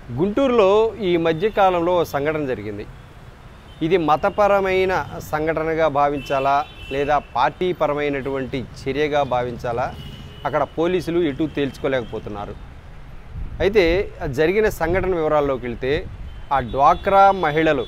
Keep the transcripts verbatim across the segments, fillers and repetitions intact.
గుంటూరులో ఈ మధ్య కాలంలో సంఘటన జరిగింది. ఇది మతపరమైన సంఘటనగా భావించాలా లేదా పార్టీ పరమైనటువంటి చర్యగా భావించాలా అక్కడ పోలీసులు ఎటు తేల్చుకోలేకపోతున్నారు. అయితే జరిగిన సంఘటన వివరాల్లోకి వెళ్తే ఆ డ్వాక్రా మహిళలు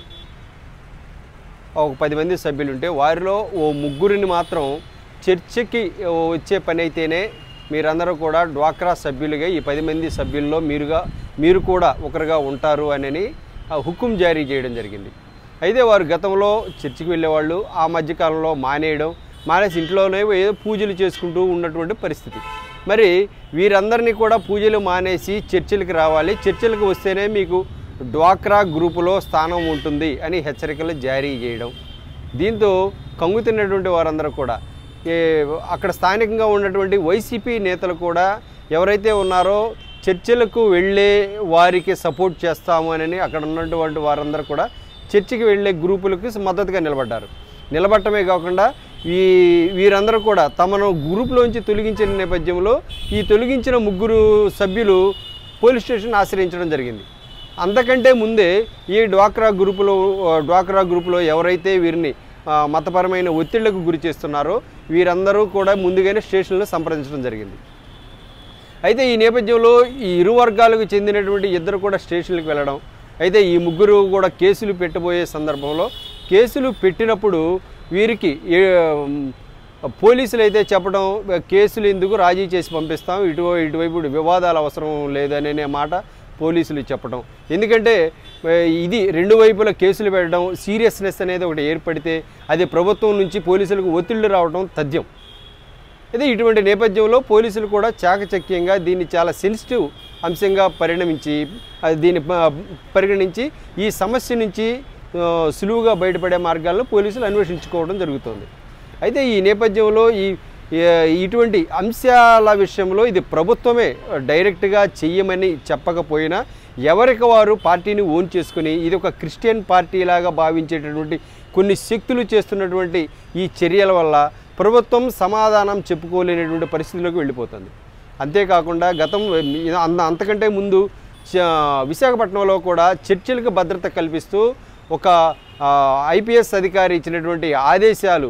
ఒక పది మంది సభ్యులు ఉంటే వారిలో ఓ ముగ్గురిని మాత్రం చర్చకి వచ్చే పని అయితేనే మీరందరూ కూడా డ్వాక్రా సభ్యులుగా ఈ పది మంది సభ్యుల్లో మీరుగా మీరు కూడా ఒకరుగా ఉంటారు అని హుకుం జారీ చేయడం జరిగింది. అయితే వారు గతంలో చర్చికి వెళ్ళేవాళ్ళు ఆ మధ్యకాలంలో మానేయడం మానేసి ఇంట్లోనే ఏదో పూజలు చేసుకుంటూ ఉన్నటువంటి పరిస్థితి. మరి వీరందరినీ కూడా పూజలు మానేసి చర్చిలకు రావాలి, చర్చిలకు వస్తేనే మీకు డ్వాక్రా గ్రూపులో స్థానం ఉంటుంది అని హెచ్చరికలు జారీ చేయడం. దీంతో కంగుతిన్నటువంటి వారందరూ కూడా అక్కడ స్థానికంగా ఉన్నటువంటి వైసీపీ నేతలు కూడా ఎవరైతే ఉన్నారో చర్చిలకు వెళ్ళే వారికి సపోర్ట్ చేస్తాము అని అక్కడ ఉన్నటువంటి వారందరూ కూడా చర్చికి వెళ్ళే గ్రూపులకు మద్దతుగా నిలబడ్డారు. నిలబడటమే కాకుండా ఈ వీరందరూ కూడా తమను గ్రూపులోంచి తొలగించిన నేపథ్యంలో ఈ తొలగించిన ముగ్గురు సభ్యులు పోలీస్ స్టేషన్ ఆశ్రయించడం జరిగింది. అంతకంటే ముందే ఈ డ్వాక్రా గ్రూపులో డ్వాక్రా గ్రూపులో ఎవరైతే వీరిని మతపరమైన ఒత్తిళ్లకు గురి చేస్తున్నారో వీరందరూ కూడా ముందుగానే స్టేషన్లో సంప్రదించడం జరిగింది. అయితే ఈ నేపథ్యంలో ఈ ఇరు వర్గాలకు చెందినటువంటి ఇద్దరు కూడా స్టేషన్లకు వెళ్ళడం, అయితే ఈ ముగ్గురు కూడా కేసులు పెట్టబోయే సందర్భంలో కేసులు పెట్టినప్పుడు వీరికి పోలీసులు అయితే చెప్పడం కేసులు ఎందుకు రాజీ చేసి పంపిస్తాం, ఇటు ఇటువైపు వివాదాలు అవసరం లేదనే మాట పోలీసులు చెప్పడం. ఎందుకంటే ఇది రెండు వైపులా కేసులు పెట్టడం సీరియస్నెస్ అనేది ఒకటి ఏర్పడితే అది ప్రభుత్వం నుంచి పోలీసులకు ఒత్తిళ్లు రావడం తథ్యం. అయితే ఇటువంటి నేపథ్యంలో పోలీసులు కూడా చాకచక్యంగా దీన్ని చాలా సెన్సిటివ్ అంశంగా పరిణమించి దీన్ని పరిగణించి ఈ సమస్య నుంచి సులువుగా బయటపడే మార్గాలను పోలీసులు అన్వేషించుకోవడం జరుగుతుంది. అయితే ఈ నేపథ్యంలో ఈ ఇటువంటి అంశాల విషయంలో ఇది ప్రభుత్వమే డైరెక్ట్గా చెయ్యమని చెప్పకపోయినా ఎవరికి వారు పార్టీని ఓన్ చేసుకుని ఇది ఒక క్రిస్టియన్ పార్టీలాగా భావించేటటువంటి కొన్ని శక్తులు చేస్తున్నటువంటి ఈ చర్యల వల్ల ప్రభుత్వం సమాధానం చెప్పుకోలేనటువంటి పరిస్థితుల్లోకి వెళ్ళిపోతుంది. అంతేకాకుండా గతం అంతకంటే ముందు విశాఖపట్నంలో కూడా చర్చిలకు భద్రత కల్పిస్తూ ఒక ఐపీఎస్ అధికారి ఇచ్చినటువంటి ఆదేశాలు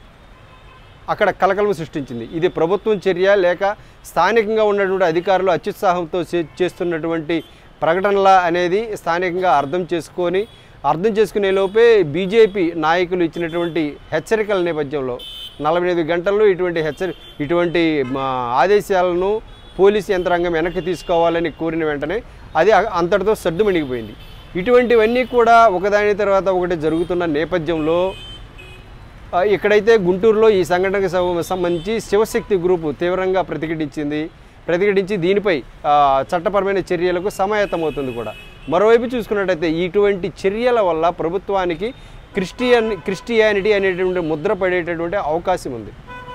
అక్కడ కలకలం సృష్టించింది. ఇది ప్రభుత్వం చర్య లేక స్థానికంగా ఉన్నటువంటి అధికారులు అత్యుత్సాహంతో చేస్తున్నటువంటి ప్రకటనల అనేది స్థానికంగా అర్థం చేసుకొని అర్థం చేసుకునే లోపే బీజేపీ నాయకులు ఇచ్చినటువంటి హెచ్చరికల నేపథ్యంలో నలభై ఐదు గంటల్లో ఇటువంటి హెచ్చరి ఇటువంటి ఆదేశాలను పోలీసు యంత్రాంగం వెనక్కి తీసుకోవాలని కోరిన వెంటనే అది అంతటితో సర్దుమణిగిపోయింది. ఇటువంటివన్నీ కూడా ఒకదాని తర్వాత ఒకటి జరుగుతున్న నేపథ్యంలో ఇక్కడైతే గుంటూరులో ఈ సంఘటనకు సంబంధించి శివశక్తి గ్రూపు తీవ్రంగా ప్రతిఘటించింది. ప్రతిఘటించి దీనిపై చట్టపరమైన చర్యలకు సమాయత్తమవుతుంది కూడా. మరోవైపు చూసుకున్నట్టయితే ఇటువంటి చర్యల వల్ల ప్రభుత్వానికి క్రిస్టియన్ క్రిస్టియానిటీ అనేటువంటి ముద్ర పడేటటువంటి అవకాశం ఉంది.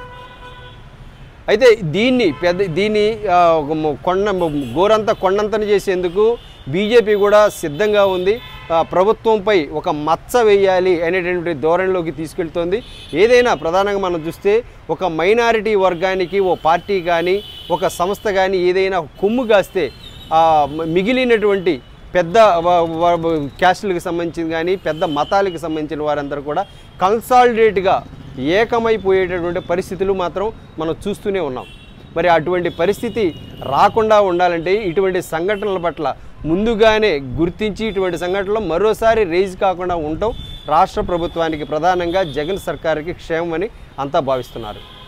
అయితే దీన్ని పెద్ద దీన్ని కొండ గోరంత కొండంతని చేసేందుకు బీజేపీ కూడా సిద్ధంగా ఉంది. ప్రభుత్వంపై ఒక మచ్చ వేయాలి అనేటువంటి ధోరణిలోకి తీసుకెళ్తోంది. ఏదైనా ప్రధానంగా మనం చూస్తే ఒక మైనారిటీ వర్గానికి ఓ పార్టీ కానీ ఒక సంస్థ కానీ ఏదైనా కొమ్ము కాస్తే మిగిలినటువంటి పెద్ద క్యాస్టులకు సంబంధించిన కానీ పెద్ద మతాలకు సంబంధించిన వారందరూ కూడా కన్సాలిడేట్గా ఏకమైపోయేటటువంటి పరిస్థితులు మాత్రం మనం చూస్తూనే ఉన్నాం. మరి అటువంటి పరిస్థితి రాకుండా ఉండాలంటే ఇటువంటి సంఘటనల పట్ల ముందుగానే గుర్తించి ఇటువంటి సంఘటనలు మరోసారి రేజ్ కాకుండా ఉండటం రాష్ట్ర ప్రభుత్వానికి ప్రధానంగా జగన్ సర్కార్కి క్షేమమని అంతా భావిస్తున్నారు.